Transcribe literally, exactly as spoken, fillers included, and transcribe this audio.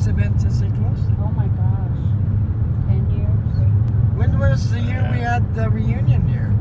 this event since they closed it? Oh my gosh. ten years? When was the year we had the reunion here?